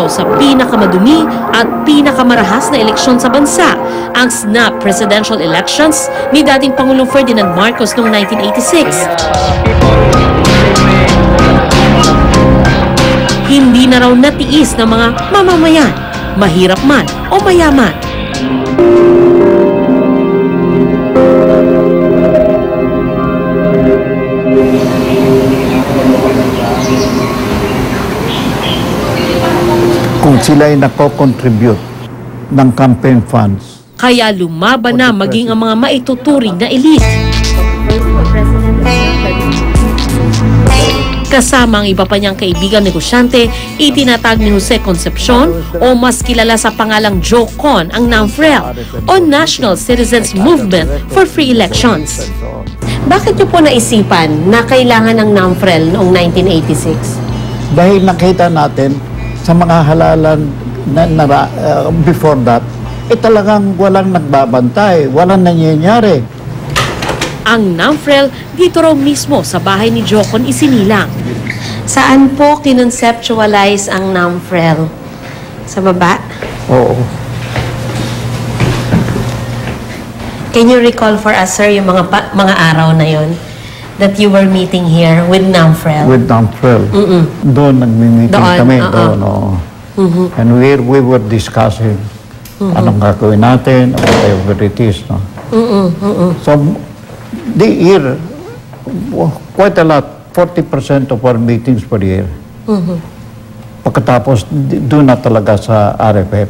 araw sa pinakamadumi at pinakamarahas na eleksyon sa bansa, ang snap presidential elections ni dating Pangulong Ferdinand Marcos noong 1986. Hindi na raw natiis ng mga mamamayan, mahirap man o mayaman. Kung sila ay nako-contribute ng campaign funds. Kaya lumaban na maging ang mga maituturing na elite. Kasama ang iba pa niyang kaibigang negosyante, itinatag ni Jose Concepcion o mas kilala sa pangalang JOCON ang NAMFREL o National Citizens Movement for Free Elections. Bakit niyo po naisipan na kailangan ng NAMFREL noong 1986? Dahil nakita natin sa mga halalan before that, talagang walang nagbabantay, walang nangyayari. Ang NAMFREL dito raw mismo sa bahay ni JOCON isinilang. Saan po kinonceptualize ang NAMFREL? Sa baba? Oo. Can you recall for us, sir, yung mga araw na yon that you were meeting here with NAMFREL? With NAMFREL. Doon nagmi-meeting kami. Doon, and we were discussing anong gagawin natin, whatever it is. No? So, the year, quite a lot, 40% of our meetings per year. Pagkatapos, doon na talaga sa RFF.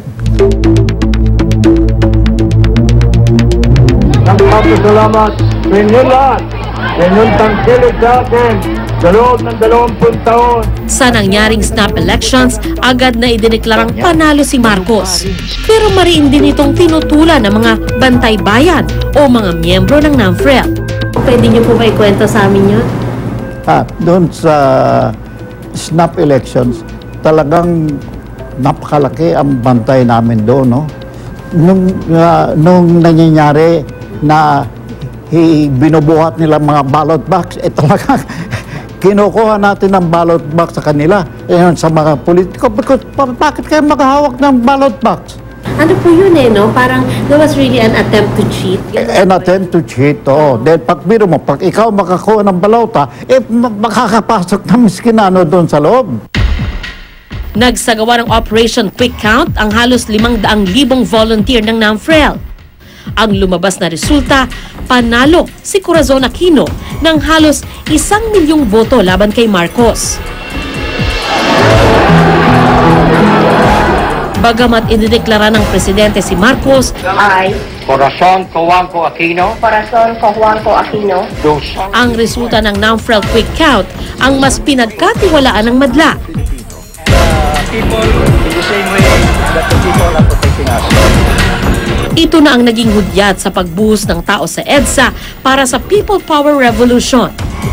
Salamat sa inyo lahat. Inyong tangkilig sa akin sa loob ng 20 taon. Sa nangyaring snap elections, agad na idineklarang panalo si Marcos. Pero mariin din itong tinutulan ng mga bantay bayan o mga miyembro ng NAMFREL. Pwede niyo po ba ikwento sa amin yun? Doon sa snap elections, talagang napakalaki ang bantay namin doon. No? Nung nangyayari na binubuhat nila mga ballot box, talagang kinukuha natin ng ballot box sa kanila. Sa mga politiko, bakit kayo maghahawak ng ballot box? Ano po yun no? Parang there was really an attempt to cheat. An attempt to cheat, oo. Dahil biro mo, pag ikaw makakuha ng balota, makakapasok na miskinano doon sa loob. Nagsagawa ng Operation Quick Count ang halos 500,000 volunteer ng NAMFREL. Ang lumabas na resulta, panalo si Corazon Aquino ng halos 1,000,000 boto laban kay Marcos. Bagamat idineklara ng presidente si Marcos, Corazon Cojuangco Aquino. ang resulta ng NAMFREL Quick Count ang mas pinagkatiwalaan ng madla. People in the same way that the people are protecting us. Ito na ang naging hudyat sa pagbuhos ng tao sa EDSA para sa People Power Revolution.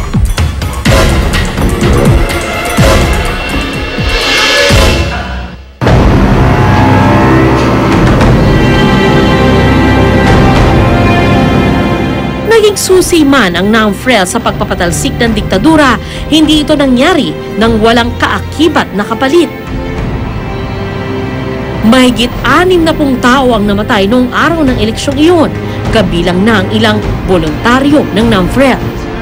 Naging susi man ang NAMFREL sa pagpapatalsik ng diktadura, hindi ito nangyari nang walang kaakibat na kapalit. Mahigit 60 tao ang namatay noong araw ng eleksyong iyon, kabilang na ang ilang voluntaryo ng NAMFREL.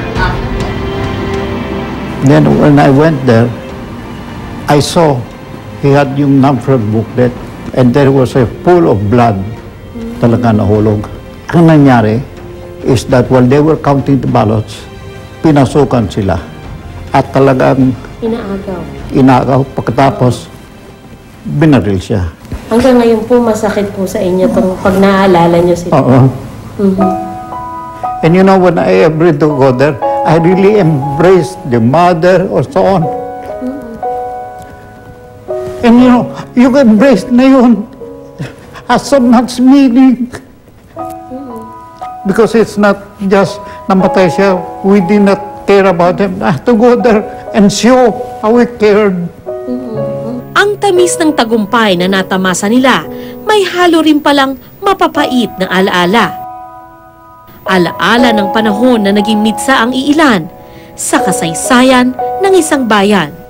Then when I went there, I saw he had yung NAMFREL booklet and there was a pool of blood talaga nahulog. Ang nangyari is that while they were counting the ballots, pinasukan sila at talagang inaagaw. Pagkatapos, binaril siya. Hanggang ngayon po, masakit po sa inyo itong pag naaalala nyo sila. Oo. And you know, when I ever to go there, I really embraced the mother or so on. And you know, yung embrace na yun has so much meaning. Because it's not just namatay siya, we did not care about him. I have to go there and show how we cared. Ang tamis ng tagumpay na natamasa nila, may halo rin palang mapapait na alaala. Alaala ng panahon na naging mitsa ang iilan sa kasaysayan ng isang bayan.